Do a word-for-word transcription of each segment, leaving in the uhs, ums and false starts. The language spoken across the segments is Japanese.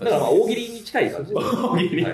だからまあ大喜利に近い感じ。大喜利。 ト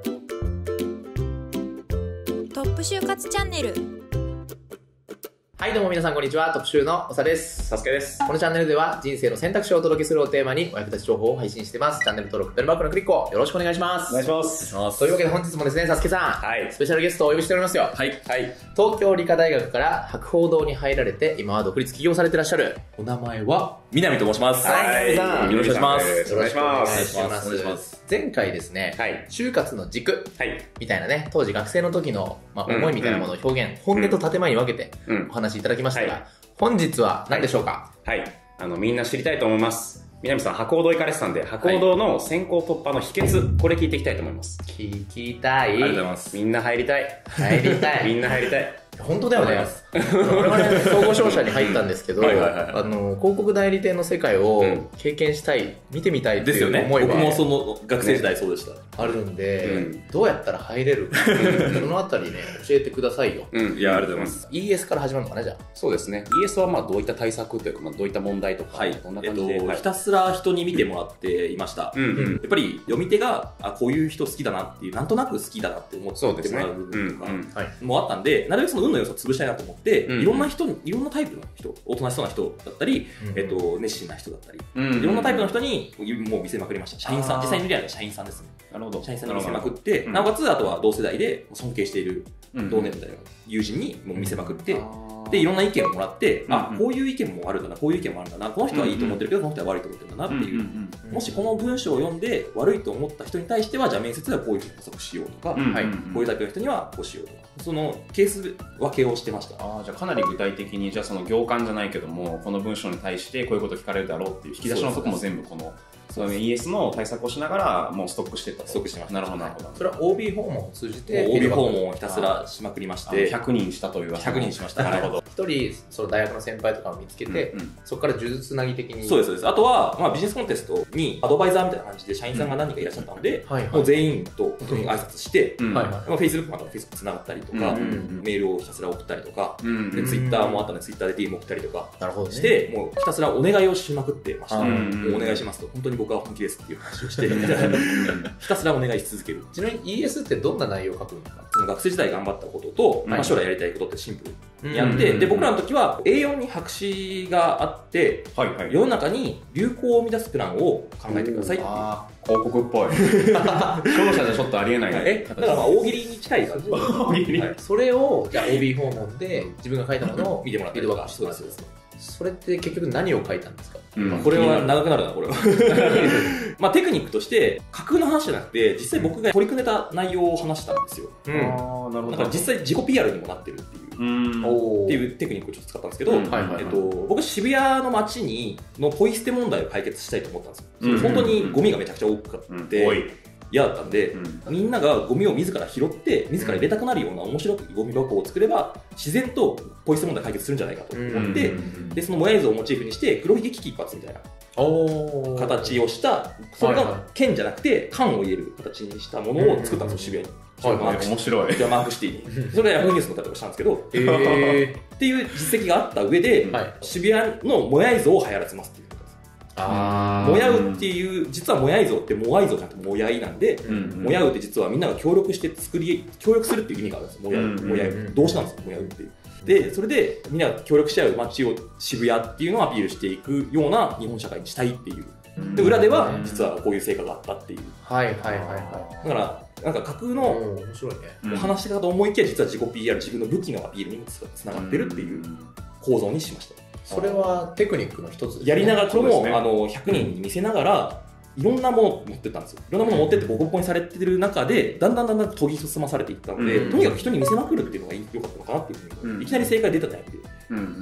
ップ就活チャンネル。 はい、どうも皆さんこんにちは。トップシューのおさです。 サスケです。 このチャンネルでは人生の選択肢をお届けするをテーマにお役立ち情報を配信しています。チャンネル登録、ベルマークのクリックをよろしくお願いします。 お願いします。 というわけで本日もですね、サスケさん、 はい、 スペシャルゲストをお呼びしておりますよ。 はい。はい。 東京理科大学から博報堂に入られて、今は独立起業されていらっしゃる。お名前は南と申します。 はい、南さん。 よろしくお願いします。 よろしくお願いします。 お願いします。 前回ですね、 はい、 就活の軸、 はい、 みたいなね、当時学生の時の、まあ、思いみたいなものを表現、うんうん、本音と建前に分けてお話しいただきましたが、うんはい、本日は何でしょうか？ はい、はい、あのみんな知りたいと思います。南さん博報堂行かれてたんで、博報堂の選考突破の秘訣、はい、これ聞いていきたいと思います。 聞きたい。 ありがとうございます。みんな入りたい。 入りたい。 みんな入りたい。 本当だよね。我々総合商社に入ったんですけど、あの広告代理店の世界を経験したい、うん、見てみたいっていう思いは、 ね、僕もその学生時代そうでした。 あるんで、うん、どうやったら入れるか、そのあたりね教えてくださいよ。 うん、いやありがとうございます。 イーエス から始まるのかなじゃあ。 そうですね。イーエス はまあどういった対策というか、まあどういった問題とか、 はい、 どんな感じで、えっとはい、ひたすら人に見てもらっていました。うんうん、やっぱり読み手があこういう人好きだなっていう、なんとなく好きだなって思ってもらう部分とかもあったんで、なるべくその運の要素を潰したいなと思って、うん、いろんな人にいろんなタイプの人、おとなしそうな人だったり、うん、えっと熱心な人だったり、うん、いろんなタイプの人にもう見せまくりました。社員さん、実際に見るのは社員さんですね。 なるほど。 社員さんに見せまくって、うん、なおかつあとは同世代で尊敬している同年代の友人にもう見せまくって、うん、でいろんな意見をもらって、うん、あこういう意見もあるんだな、こういう意見もあるんだな、この人はいいと思ってるけど、この人は悪いと思ってるんだなっていう、もしこの文章を読んで悪いと思った人に対しては、じゃあ面接ではこういうふうに補足しようとか、うんはい、こういうタイプの人にはこうしようとか、そのケース分けをしてました。 あじゃあかなり具体的に、じゃあその行間じゃないけども、この文章に対してこういうこと聞かれるだろうっていう引き出しのとこも全部このその イーエス の対策をしながらもうストックしていった。 ストックしてました。 なるほどなるほど。 それは オービー 訪問を通じてオービー 訪問をひたすらしまくりまして、 ひゃくにんしたというわけ。 ひゃくにんしました。なるほど。 一人その大学の先輩とかを見つけて、うんうん、そこから呪術つなぎ的に。 そうですそうです。あとはまあビジネスコンテストにアドバイザーみたいな感じで社員さんが何人かいらっしゃったので、うんはいはい、もう全員と本当に挨拶して、うんはいはい、まあ Facebook また Facebook つながったりとか、うんうんうん、メールをひたすら送ったりとか、うんうん、で Twitter もあったので Twitter で ディーエム 送ったりとかして、ね、もうひたすらお願いをしまくってました。うんうん、もうお願いしますと、本当に僕は本気ですっていう話をしてひたすらお願いし続ける。 ちなみに イーエス ってどんな内容を書くんですか？ その学生時代頑張ったことと、はいまあ、将来やりたいことってシンプルにやって、で僕らの時は エーよん に白紙があって、はいはい、世の中に流行を生み出すプランを考えてくださいっていう。 あ広告っぽい商社じゃちょっとありえない、ね、 えだからまあ大喜利に近い感じ大喜利、 はい、それをじゃあ オービー 訪問で自分が書いたものを見てもらってるわけです。そうですそうです。それって結局何を書いたんですか？ うん、これは長くなるな、これは。まあテクニックとして、架空の話じゃなくて、実際僕が取り組んでた内容を話したんですよ。うん、あなるほど。だから実際自己 ピーアール にもなってるっていう、うんっていうテクニックをちょっと使ったんですけど、うんはいはいはい、えっと、僕渋谷の街にのポイ捨て問題を解決したいと思ったんですよ。うん、本当にゴミがめちゃくちゃ多くて、うん嫌だったんで、うん、みんながゴミを自ら拾って自ら入れたくなるような面白いゴミ箱を作れば自然とポイ捨て問題解決するんじゃないかと思って、うん、でそのもやい像をモチーフにして黒ひげ危機一髪みたいな形をした、それが剣じゃなくて缶を入れる形にしたものを作ったんですよ、渋谷に。 はいはい、面白い。 じゃあマークシティに。それがヤフーニュースの方とかしたんですけど、えー、っていう実績があった上で、はい、渋谷のもやい像を流行らせますっていう。あもやうっていう、実はもやい像ってもやい像じゃなくてもやいなんで、うんうん、もやうって実はみんなが協力して作り、協力するっていう意味があるんですよ。もやう、もやう。動詞なんですよ、もやうっていう。で、それでみんなが協力し合う街を渋谷っていうのをアピールしていくような日本社会にしたいっていう。で、裏では実はこういう成果があったっていう。 はいはいはいはい。 だから、なんか架空のお話かと思いきや、実は自己 ピーアール、自分の武器のアピールにもつながってるっていう構造にしました。 それはテクニックの一つですね。 やりながら、これも、ね、あのひゃくにんに見せながらいろんなものを持ってったんですよ。いろんなものを持ってってボコボコにされてる中でだんだんだんだん研ぎ進まされていったので、うん、とにかく人に見せまくるっていうのが良かったのかなっていうふうに、うん、いきなり正解出たタイプで、うんうんうん、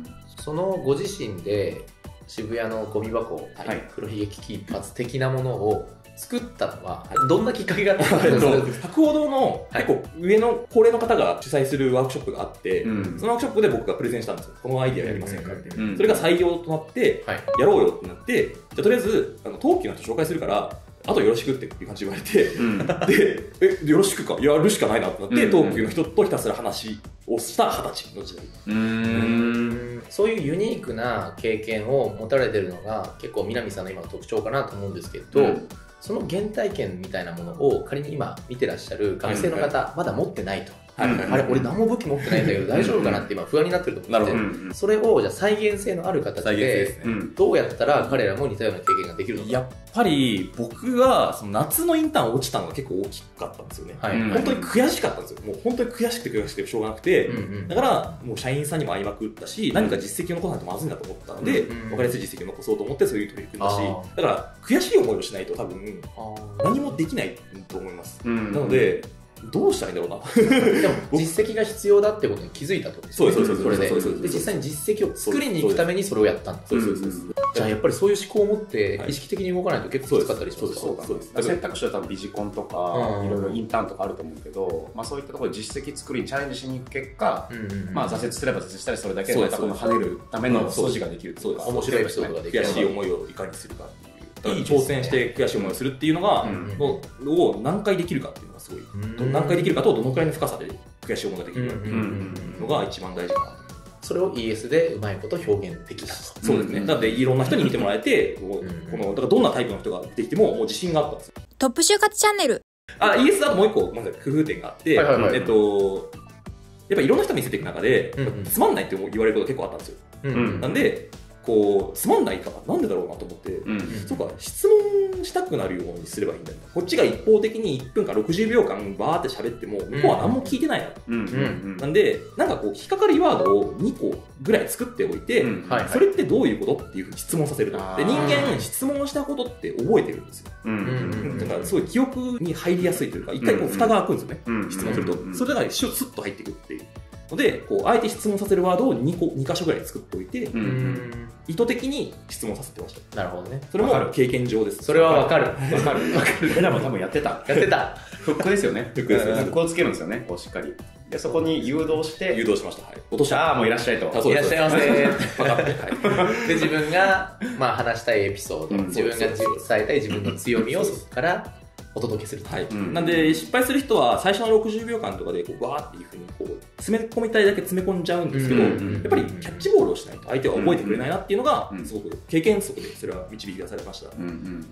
そのご自身で渋谷のゴミ箱、はい、黒ひげ危機一髪的なものを作ったのは、はい、どんなきっかけがあったんですか？ 博報堂の結構上の高齢の方が主催するワークショップがあって、うん、そのワークショップで僕がプレゼンしたんですよ。このアイデアやりませんかって、うん、それが採用となって、はい、やろうよってなって、じゃあとりあえずあの東急の人紹介するからあとよろしくっていう感じで言われて、うん、でえよろしくかやるしかないなってなって、うん、東急の人とひたすら話をした二十歳の時代。 うーんそういうユニークな経験を持たれてるのが結構南さんの今の特徴かなと思うんですけど、うんその原体験みたいなものを仮に今見てらっしゃる学生の方、まだ持ってないと。はいはいはい、あれ俺何も武器持ってないんだけど大丈夫かなって今不安になってると思って、うん、それをじゃあ再現性のある形でどうやったら彼らも似たような経験ができるのか。 やっぱり僕はその夏のインターン落ちたのが結構大きかったんですよね、はい、本当に悔しかったんですよ。もう本当に悔しくて悔しくてしょうがなくて、うんうん、だからもう社員さんにも会いまくったし、何か実績を残さないとまずいんだと思ったので、うんうん、分かりやすい実績を残そうと思ってそういう取り組んだし、だから悔しい思いをしないと多分何もできないと思います、うん、なのでどうしたらいいんだろうな。 でも実績が必要だってことに気づいたってことですね。そうですそうです。それでで実際に実績を作りに行くためにそれをやったんです。そうですそうです。じゃあやっぱりそういう思考を持って意識的に動かないと結構きつかったりしますか。そうそうです。選択肢は多分ビジコンとかいろいろインターンとかあると思うけど、まあそういったところで実績作りにチャレンジしに行く結果、まあ挫折すれば挫折したりそれだけでまたこの跳ねるための素地ができるというか、 面白いエピソードができる。 悔しい思いをいかにするかっていう。いい挑戦して悔しい思いをするっていうのが、のを何回できるかっていうのがすごい、何回できるかとどのくらいの深さで悔しい思いができるかっていうのが一番大事かな。 それを イーエス でうまいこと表現できたと。 そうですね。だっていろんな人に見てもらえて、このだからどんなタイプの人ができてももう自信があったんですよ。 トップ就活チャンネル。 あ、イーエス だともう一個まず工夫点があって、はいはいはい、えっとやっぱいろんな人見せていく中で、うんうん、つまんないって言われること結構あったんですよ。うんうん、なんで。こうつまんないからなんでだろうなと思って、うんうん、そうか質問したくなるようにすればいいんだよ。こっちが一方的にいっぷんかろくじゅうびょうかんバーって喋っても向こうは何も聞いてないな、うんうんうん、なんでなんかこう引っかかるワードをにこぐらい作っておいて、うんはいはい、それってどういうことっていうふうに質問させると。で人間質問したことって覚えてるんですよ、うんうんうん、だからすごい記憶に入りやすいというか一回こう蓋が開くんですよね、うんうん、質問するとそれがスッと入っていくっていうので、こうあえて質問させるワードをにこ、に箇所ぐらい作っておいて、うんうん、意図的に質問させてました。 なるほどね。 それも経験上です。 それはわかる。わかる。 わかる。俺らも多分やってた。 やってた。 フックですよね。フックです。フックをつけるんですよね。こうしっかり。で、そこに誘導して。 誘導しました。はい。 落とした。ああ、もういらっしゃいと。 いらっしゃいませ。パカッて。はい。で、自分が、まあ話したいエピソード、うん、自分が伝えたい自分の強みをそこから、お届けすると、 はいうん、なんで失敗する人は最初のろくじゅうびょうかんとかでこうわーっていうふうにこう詰め込みたいだけ詰め込んじゃうんですけど、うんうんうん、やっぱりキャッチボールをしないと相手は覚えてくれないなっていうのがすごく経験則でそれは導き出されました、うんうん、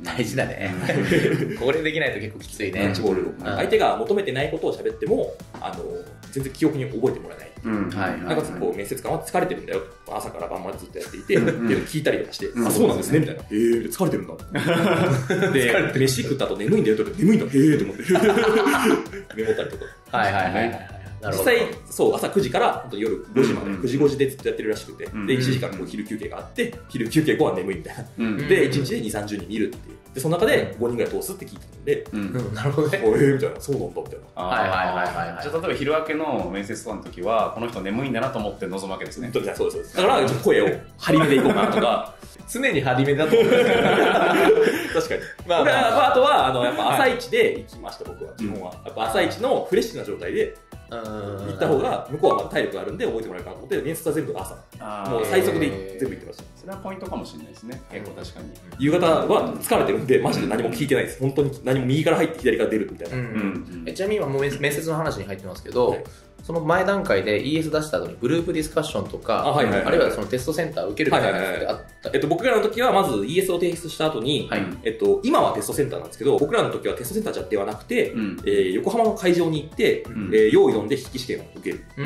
大事だねこれできないと結構きついね。 キャッチボールを相手が求めてないことを喋ってもあの全然記憶に覚えてもらえない、うんはいはいはい、なんかこう面接官は疲れてるんだよ朝から晩までずっとやっていて聞いたりとかして、うん、あそうなんですねみたいな、へえ疲れてるんだで飯食った後眠いんだよとか眠いんだへえと思ってメモったりとかはいはいはいはい実際そう朝くじから夜ごじまで、うん、くじごじでずっとやってるらしくて、うん、でいちじかんこう昼休憩があって昼休憩後は眠いみたいな、うん、でいちにちでにじゅう、さんじゅうにん見るっていうでその中でごにんぐらい通すって聞いてたんで、 うんうん、なるほどねえーみたいなそうなんだみたいなはいはいはいはい、 じゃあ例えば昼明けの面接とかの時はこの人眠いんだなと思って臨むわけですね。 そうですそうですだから声を張り目でいこうかなとか常に張り目だと思う確かに、 まあ、これはあとはあのやっぱ朝一で行きました僕は基本はやっぱ朝一のフレッシュな状態で行った方が向こうはまだ体力があるんで覚えてもらえるかなと思って面接は全部朝もう最速で全部行ってました。 それはポイントかもしれないですね結構確かに。 夕方は疲れてるんでマジで何も聞いてないです本当に何も右から入って左から出るみたいな、うんうん、えちなみに今もう面接の話に入ってますけど、はいその前段階で イーエス 出した後にグループディスカッションとか あ,、はいはいはい、あるいはそのテストセンターを受けるみたいなやつってあった、 えっと、僕らの時はまず イーエス を提出した後に、はいえっと、今はテストセンターなんですけど僕らの時はテストセンターではなくて、うんえー、横浜の会場に行って、うんえー、用意どんで筆記試験を受ける、うん、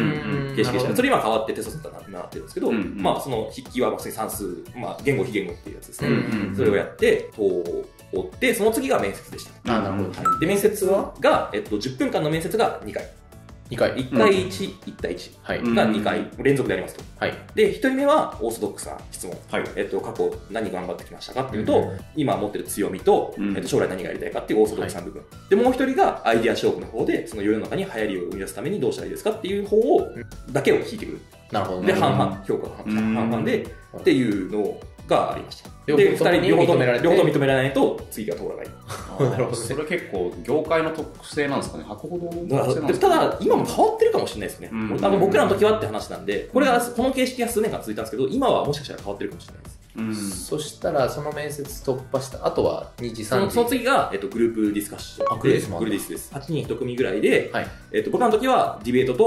形式でした。それ今変わってテストセンターになってるんですけど、うん、まあその筆記はまあ算数、まあ、言語非言語っていうやつですね、うん、それをやって通ってその次が面接でした。 あなるほど、 はい、で面接はが、えっと、じゅっぷんかんの面接がにかいにかい。 いち対いち、いち対いちがにかい連続でありますと。はい、で、ひとりめはオーソドックスな質問。はい、えっと、過去何頑張ってきましたかっていうと、うん、今持ってる強みと、うん、えっと、将来何がやりたいかっていうオーソドックスな部分。はい、で、もうひとりがアイディア勝負の方で、その世の中に流行りを生み出すためにどうしたらいいですかっていう方を、だけを聞いてくる。 なるほど、 ね。で、半々、評価が半々で、っていうのがありました。 で、ふたりに両方認められて両方認められないと次が通らない。 なるほど、ね、それ結構業界の特性なんですかね。博報堂の特性なんですか、ね、ただ今も変わってるかもしれないですね。うん、あの僕らの時はって話なんで、これがこの形式が数年間続いたんですけど、今はもしかしたら変わってるかもしれないです。 うん、そしたらその面接突破した後はにじさんじその次が、えっと、グループディスカッションでグループディスです。はちにんいち組ぐらいで、はいえっと、僕らの時はディベートと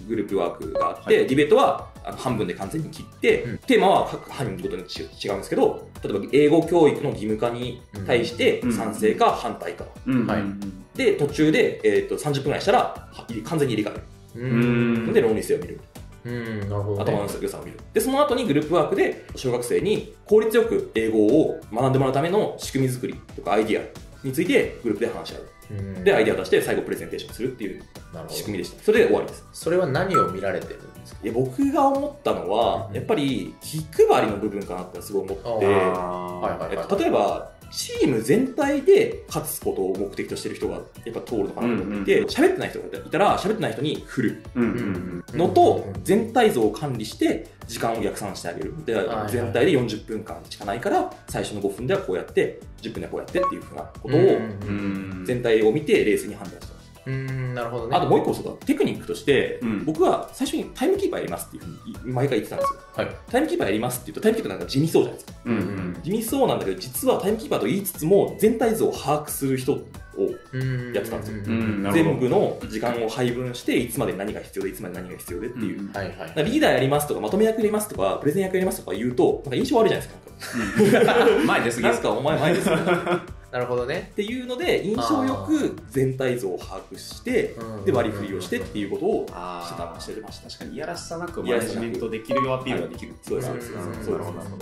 グループワークがあって、はい、ディベートはあの半分で完全に切って、うん、テーマは各班ごとに違うんですけど、例えば英語教育の義務化に対して賛成か反対か。で、途中で、えー、とさんじゅっぷんぐらいしたら完全に入れ替える。うんで、論理性を見る。 うん、なるほどね、 頭の良さを見る。で、その後にグループワークで小学生に効率よく英語を学んでもらうための仕組み作りとかアイディアについてグループで話し合う。で、アイディアを出して最後プレゼンテーションするっていう仕組みでした。それで終わりです。 それは何を見られてるんですか？ いや、僕が思ったのは、やっぱり気配りの部分かなってすごい思って、例えば、チーム全体で勝つことを目的としてる人がやっぱ通るのかなと思っていて、喋、うんうん、ってない人がいたら喋ってない人に振るのと、全体像を管理して時間を逆算してあげる。で、全体でよんじゅっぷんかんしかないから最初のごふんではこうやってじゅっぷんではこうやってっていうふうなことを全体を見て冷静に判断してます。 うん、なるほどね。 あともう一個そうだ、テクニックとして、うん、僕は最初にタイムキーパーやりますっていうふうに毎回言ってたんですよ。はい、タイムキーパーやりますって言うと、タイムキーパーなんか地味そうじゃないですか。うんうん、地味そうなんだけど、実はタイムキーパーと言いつつも、全体像を把握する人をやってたんですよ。全部の時間を配分して、いつまで何が必要で、いつまで何が必要でっていう。うんはいはい、リーダーやりますとか、まとめ役やりますとか、プレゼン役やりますとか言うと、なんか印象悪いじゃないですか。 前ですなんかお前前ですよね。 なるほどね。 っていうので、印象よく全体像を把握して、で割り振りをしてっていうことをしてたしてました。 確かにいやらしさなくマネジメントできるよアピールができるっていう。そうです。 そうです。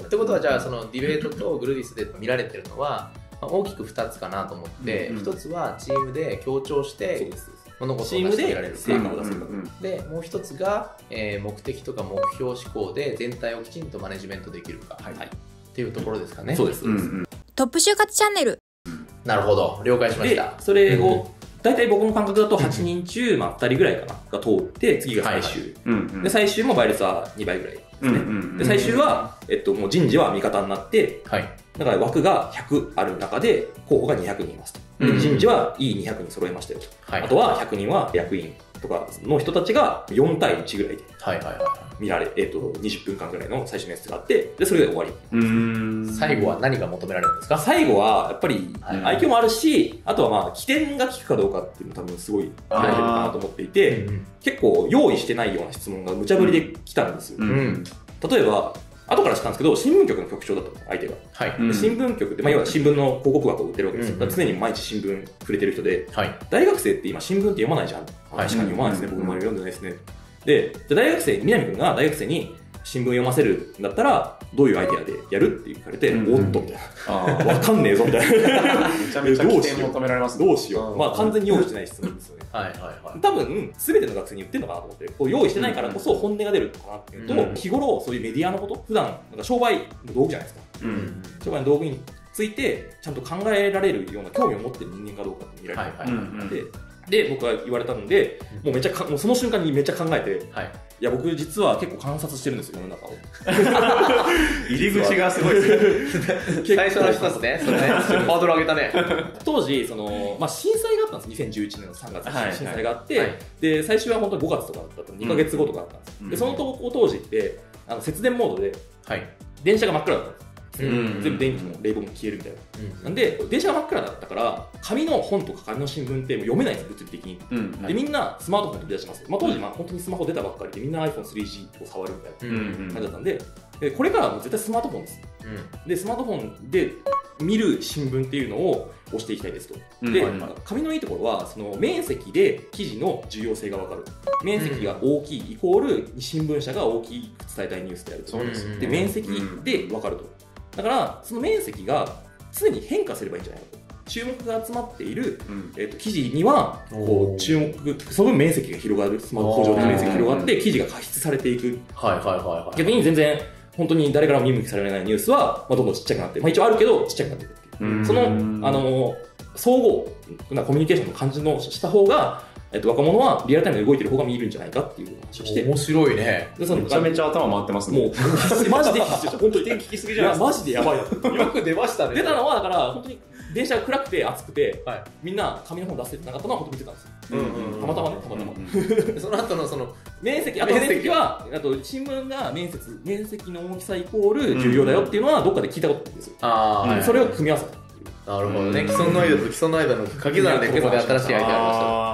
ってことはじゃあそのディベートとグルディスで見られてるのは大きくふたつかなと思って、ひとつはチームで協調して物事を出していられる成果を出せるか。で、もう一つが目的とか目標思考で全体をきちんとマネジメントできるかっていうところですかね。 そうです。 トップ就活チャンネル。 なるほど、了解しました。 それを、大体僕の感覚だとはちにん中、まあふたりぐらいかな、が通って、次が最終。で、最終も倍率はにばいぐらいですね。で、最終は、えっと、もう人事は味方になって、だから枠がひゃくある中で、候補がにひゃくにんいますと。人事はいいにひゃくにん揃えましたよと。あとはひゃくにんは役員とかの人たちがよんたいいちぐらいで。見られ、えっと、にじゅっぷんかんぐらいの最初のやつがあって、で、それで終わり。 うーん最後は何が求められるんですか？ 最後は、やっぱり、愛嬌もあるし、あとはまあ、起点が効くかどうかっていうの多分すごい大事かなと思っていて、うん、結構用意してないような質問が無茶ぶりで来たんですよ。うん、例えば、後から知ったんですけど、新聞局の局長だったの、相手が。はい、新聞局って、まあ、要は新聞の広告枠を売ってるわけですよ。うん、常に毎日新聞触れてる人で、はい、大学生って今新聞って読まないじゃん。はい、確かに読まないですね。僕も読んでないですね。で、じゃあ大学生、南君が大学生に新聞読ませるんだったら、どういうアイディアでやるって言われて、うん、おっと、みたいな。わかんねえぞ、みたいな。 めちゃめちゃ起点求められますね。どうしよう。まあ完全に用意してない質問ですよね。はいはいはい。多分、すべての学生に言ってるのかなと思って、こう用意してないからこそ本音が出るのかなっていうと、うん、日頃そういうメディアのこと、普段、なんか商売の道具じゃないですか。うん、商売の道具について、ちゃんと考えられるような興味を持ってる人間かどうかって見られる。はいはいでで、僕は言われたので、もうめっちゃか、もうその瞬間にめっちゃ考えて、はい、いや、僕実は結構観察してるんですよ、世の中を。 入り口がすごいですね。最初の一つね、それね、ハードル上げたね。 当時、その、まあ、震災があったんです、にせんじゅういちねんのさんがつに震災があって、はいはい、で、最初は本当にごがつとかだったの、にかげつごとかだったんです。うん、で、その当時って、あの節電モードで、はい、電車が真っ暗だったんです。うん、全部電気も冷房も消えるみたいな、うん、なんで電車が真っ暗だったから紙の本とか紙の新聞ってもう読めないんです物理的に、うんはい、でみんなスマートフォン飛び出します、まあ、当時まあ本当にスマホ出たばっかりでみんな アイフォンスリージー を触るみたいな感じだったんで、でこれからはもう絶対スマートフォンです、うん、でスマートフォンで見る新聞っていうのを押していきたいですと、うん、で、はい、紙のいいところはその面積で記事の重要性が分かる、面積が大きいイコール新聞社が大きく伝えたいニュースであると、そうです、で面積で分かると、だからその面積が常に変化すればいいんじゃないかと、注目が集まっている、うんえー、と記事にはこう注目、その分面積が広がる、スマホ上で面積が広がって記事が加筆されていく、はいはいはいはい、逆に全然本当に誰からも見向きされないニュースは、まあ、どんどんちっちゃくなって、まあ、一応あるけどちっちゃくなっていくっていう、そのあの総合なコミュニケーションの感じのした方が、えっと、若者はリアルタイムで動いてる方が見るんじゃないかっていう話をして、 面白いね。 でそのめちゃめちゃ頭回ってますね。 もうマジで必死でしょ。本当に点聞きすぎじゃないですか。いやマジでやばいな。 よく出ましたね。 出たのはだから本当に電車が暗くて暑くて、はい、みんな紙の本出せてなかったのは本当見てたんですよ。うんうんうん、たまたまね、たまたま。 うん、その後のその面積、あと面積は、あと新聞が面積、面積の大きさイコール重要だよっていうのはどっかで聞いたことあるんですよ。ああ、うん、それを組み合わせた。 なるほどね。既存の間と既存の間の鍵皿でここで新しいアイデアありました。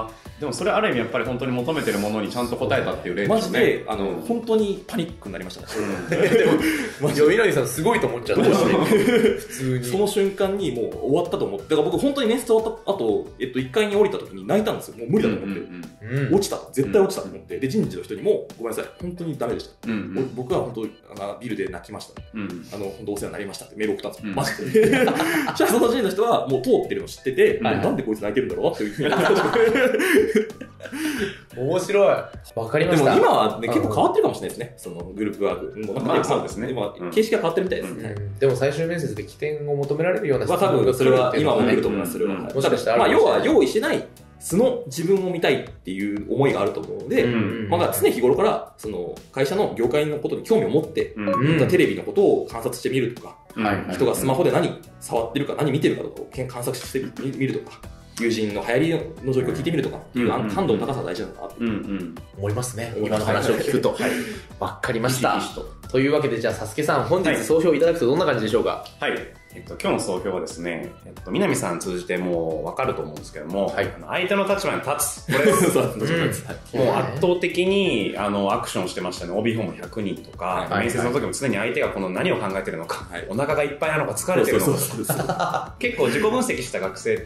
でもそれある意味やっぱり本当に求めてるものにちゃんと応えたっていう例ですね。 マジで、あの、本当にパニックになりましたね。 でも、いや、南さんすごいと思っちゃった。普通に。 その瞬間にもう終わったと思って、だから僕本当に面接終わった後、えっと、いっかいに降りた時に泣いたんですよ。もう無理だと思って。落ちた。絶対落ちたと思って。で、人事の人にも、ごめんなさい、本当にダメでした。僕は本当、あのビルで泣きました。あの、本当お世話になりましたってメール送ったんですよ。マジで。じゃあその人の人はもう通ってるの知ってて、なんでこいつ泣いてるんだろうっていうふうに。 面白い。わかりました。 でも今はね、結構変わってるかもしれないですね。そのグループワーク。もうなんかそうですね。今、形式が変わってるみたいですね。 でも最終面接で起点を求められるような質問がそれは今も出ると思います。それは。もしかしたら。まあ要は用意してない素の自分を見たいっていう思いがあると思うので、まあ常日頃からその会社の業界のことに興味を持って、テレビのことを観察してみるとか、人がスマホで何触ってるか何見てるかとかを観察してみるとか。友人の流行りの状況を聞いてみるとかっていう感度の高さが大事なんだなって思いますね。今の話を聞くと。わかりました。というわけで、じゃあ、サスケさん、本日総評いただくとどんな感じでしょうか？ はい。えっと、今日の総評はですね、えっと、南さん通じてもうわかると思うんですけども、はい、相手の立場に立つ。これです。もう圧倒的に、あの、アクションしてましたね。オービー 訪問ひゃくにんとか、面接の時も常に相手がこの何を考えてるのか、お腹がいっぱいなのか疲れてるのか、結構自己分析した学生って、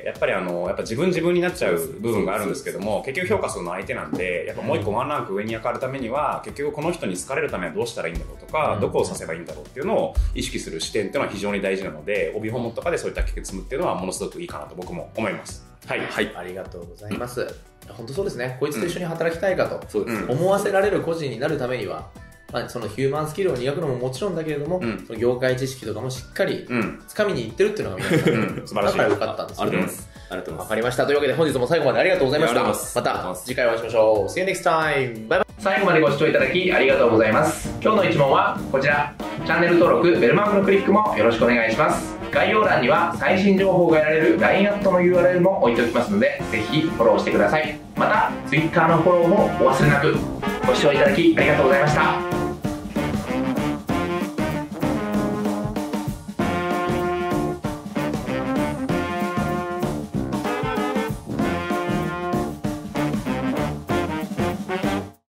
やっぱりあの、やっぱ自分自分になっちゃう部分があるんですけども、結局評価するのは相手なんで、やっぱもう一個ワンランク上に上がるためには、結局この人に好かれるためにはどうしたらいいんだろうとか、どこを指せばいいんだろうっていうのを意識する視点っていうのは非常に大事なので、帯訪問とかでそういった経験積むっていうのはものすごくいいかなと僕も思います。 はい。はい。ありがとうございます。本当そうですね。こいつと一緒に働きたいかと思わせられる個人になるためには、まあ、そのヒューマンスキルを磨くのももちろんだけれども、うん、その業界知識とかもしっかり掴みにいってるっていうのが皆さん、うん、素晴らしい。だからよかったんですよね。ありがとうございます。ありがとうございます。わかりました。というわけで本日も最後までありがとうございました。また次回お会いしましょう。See you next time! バイバイ。最後までご視聴いただきありがとうございます。今日の一問はこちら。チャンネル登録、ベルマークのクリックもよろしくお願いします。概要欄には最新情報が得られる ライン アットの ユーアールエル も置いておきますので、ぜひフォローしてください。また Twitter のフォローもお忘れなく。ご視聴いただきありがとうございました。